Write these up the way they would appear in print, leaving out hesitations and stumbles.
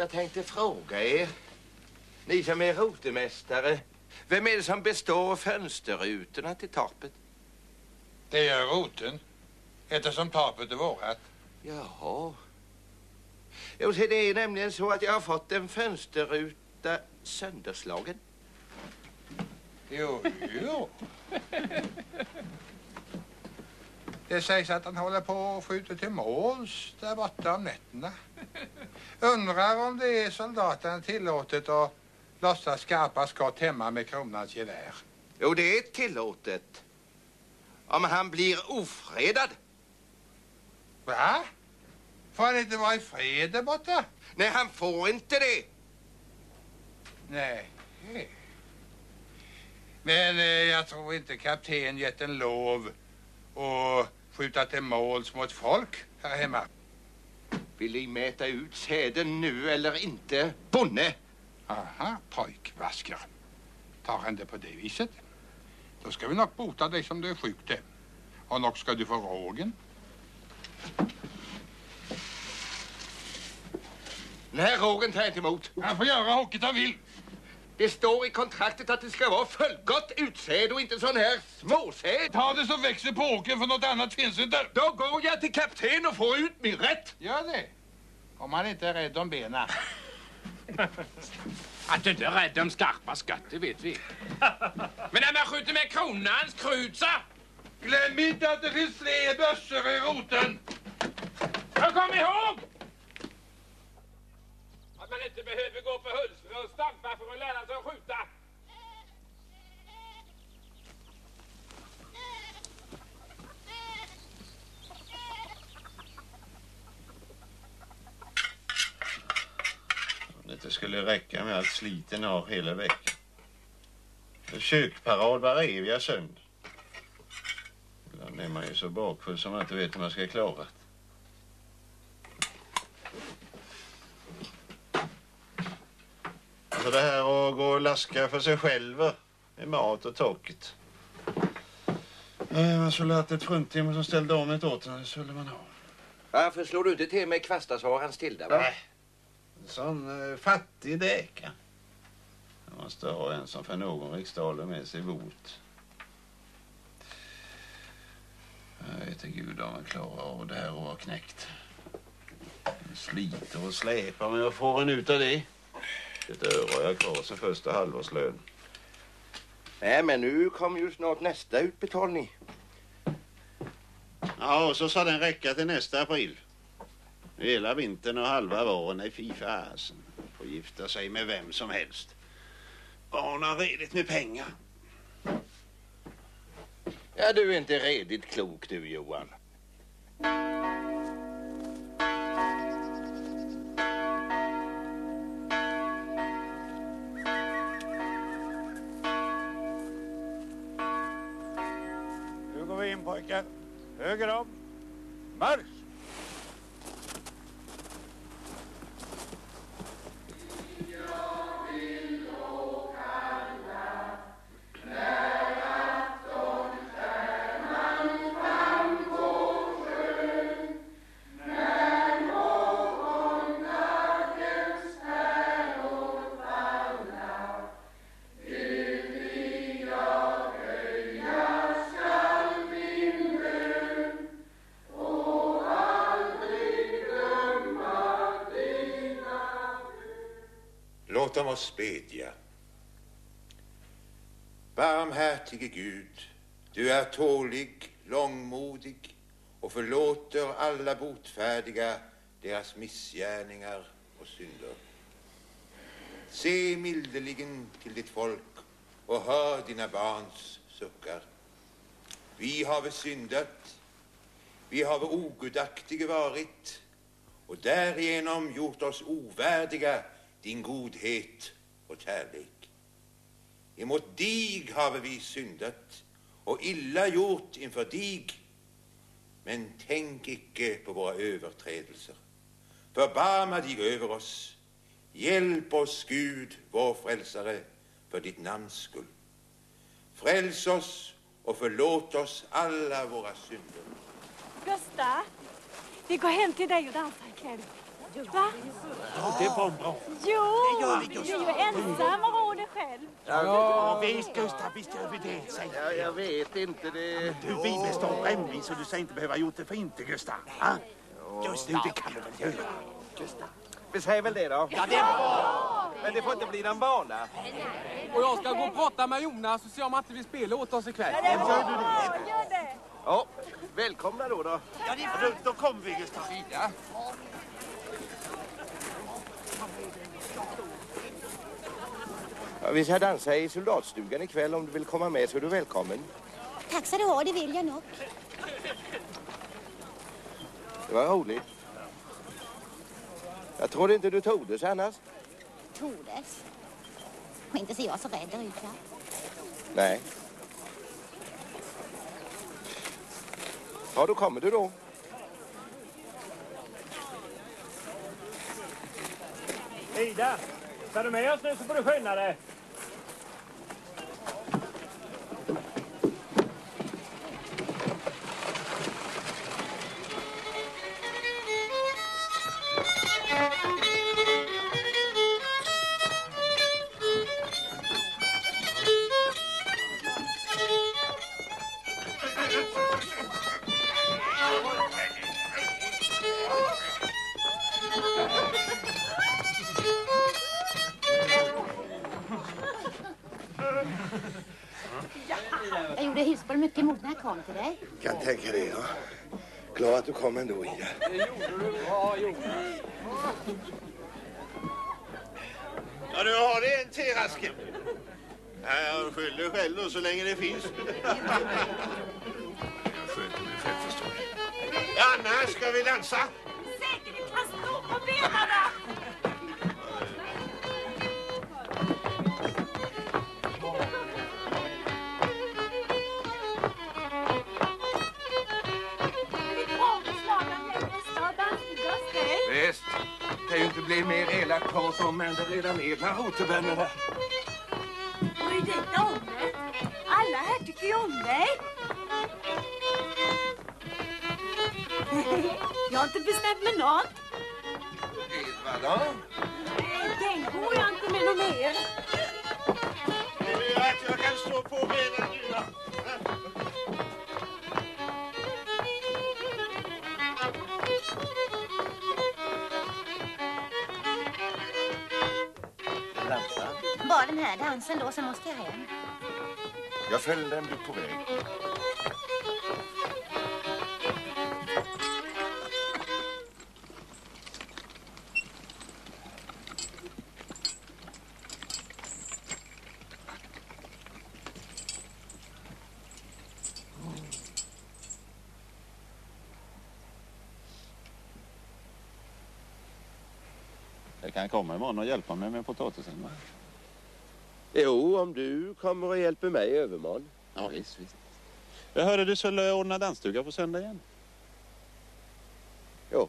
jag tänkte fråga er. Ni som är rotemästare. Vem är det som består fönsterrutorna till torpet? Det är roten. Eftersom torpet är vårat. Jaha. Jo, så det är nämligen så att jag har fått en fönsterruta sönderslagen. Jo. Det sägs att han håller på att skjuta till måls där borta om nätterna. Undrar om det är soldaterna tillåtet att låtsas skarpa skott hemma med kronans gevär. Jo, det är tillåtet. Om han blir ofredad. Va? Får han inte vara i fred där borta? Nej, han får inte det. Nej. Men jag tror inte kapten gett en lov och skjuta till måls mot folk här hemma. Vill ni mäta ut säden nu eller inte? Bonne! Aha, pojkvasker. Tar han det på det viset? Då ska vi nog bota dig som du är sjuk det. Och nog ska du få rågen. Den här rågen tar jag inte emot. Han får göra hocket han vill. Det står i kontraktet att det ska vara fullgott utsäd och inte sån här småsäd. Ta det som växer på åken, för något annat finns inte. Då går jag till kapten och får ut min rätt. Gör det. Om han inte är rädd om benen. Att du inte är rädd om skarpa skott, det vet vi. Men när man skjuter med kronans krutsa. Glöm inte att det finns fler bössor i roten. Jag kom ihåg att man inte behöver gå på hölster och stampa för att lära sig att skjuta. Det skulle räcka med att sliten har hela veckan. Kyrkparad var eviga sönder. Ibland är man ju så bakfull som man inte vet hur man ska klara det. Alltså det här att gå och laska för sig själva med mat och torket. Man skulle ha haft ett fruntimmer som ställde om ett åt, det skulle man ha. Varför slår du inte till med kvastar så har han stilla, va? Nej. Sån fattig däka. Jag måste ha en som för någon riksdaler med sig bot. Jag vet inte gud om man klarar av det här och har knäckt. Jag sliter och släpar men jag får en ut av det. Ett öre har jag kvar sen första halvårslön. Nej, men nu kommer ju snart nästa utbetalning. Ja, och så sa den räcka till nästa april. Hela vintern och halva våren är fy fasen. Får gifta sig med vem som helst. Barn har redigt med pengar. Ja, du är inte redigt klok du, Johan. Nu går vi in pojkar. Höger om. Marsch! Låt oss bedja. Barmhärtige Gud, du är tålig, långmodig och förlåter alla botfärdiga deras missgärningar och synder. Se mildeligen till ditt folk och hör dina barns suckar. Vi har syndat, vi har ogudaktiga varit och därigenom gjort oss ovärdiga din godhet och kärlek. Emot dig har vi syndat och illa gjort inför dig. Men tänk icke på våra överträdelser. Förbarma dig över oss. Hjälp oss, Gud, vår frälsare, för ditt namns skull. Fräls oss och förlåt oss alla våra synder. Gösta, vi går hem till dig och dansar ikväll. Va? Ja, det var bra. Jo, du är ju ensam och rår dig själv. Ja, visst Gustav, visst gör vi det. Säg. Ja, jag vet inte det. Du, vi består brännvin så du säger inte behöva gjort det för inte, Gustav. Ja. Just det, det kan du väl göra. Gustav. Vi säger väl det då? Ja, det är bra. Men det får inte bli den vana. Och jag ska gå och prata med Jonas och se om han inte vill spela åt oss ikväll. Ja, det är bra. Gör det. Ja, välkomna då. Ja, då kommer vi, Gustav. Ja. Ja, vi ska dansa i soldatstugan ikväll. Om du vill komma med så är du välkommen. Tack så du ha, det vill jag nog. Det var roligt. Jag trodde inte du tog det annars. Tordes. Och inte ser jag så rädd ut, va? Nej. Ja, då kommer du då. Ida, tar du med oss nu så får du skynda dig. Jag gjorde husboll mycket emot när jag kom till dig. Kan tänka det, ja. Glad att du kom ändå, Ida. Det gjorde du bra, Jonas. Ja, du har det en teraske. Ja, jag skyller själv då, så länge det finns. Jag sköter mig själv, förstår du. Anna, ska vi dansa? Säkert du kan stå på benen. Visst, det kan ju inte bli mer elakt prat om än det redan är bland rotervännerna. Bry dig inte om det. Alla här tycker ju om dig. Jag har inte bestämt med något. Vadå? Den går jag inte med någon mer. Det gör att jag kan stå på benen nu då. Bara den här dansen då, så måste jag hem. Jag följde en bit på väg. Jag kan komma imorgon och hjälpa mig med potatisen. Jo, om du kommer och hjälper mig i övermorgon. Ja, visst. Jag hörde du skulle ordna dansstuga på söndag igen. Jo.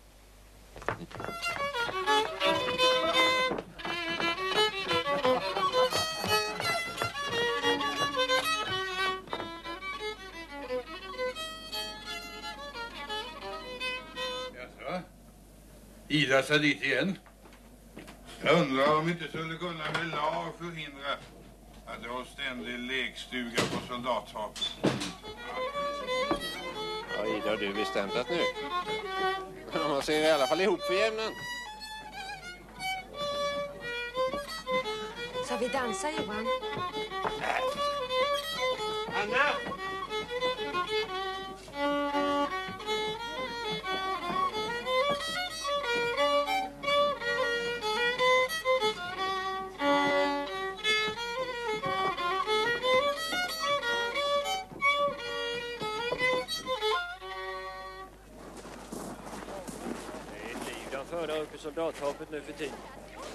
Jaså? Ida ska dit igen. Jag undrar om vi inte skulle kunna med lag förhindra att det var ständig lekstuga på soldathavet. Ja, Ida, har du bestämt att nu? Man ser i alla fall ihop för jämnan. Ska vi dansa, Johan? Anna! Föra upp i soldathapet nu för tiden.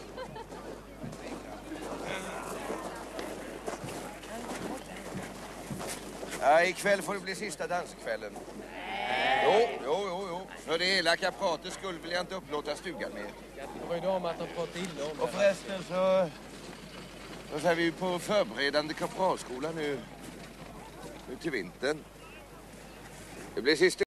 Ja, ikväll får det bli sista danskvällen. Jo. För det elaka pratets skull vill jag inte upplåta stugan mer. Det var ju om att de pratade illa om det. Och förresten så är vi ju på förberedande kapralskola nu till vintern. Det blir sista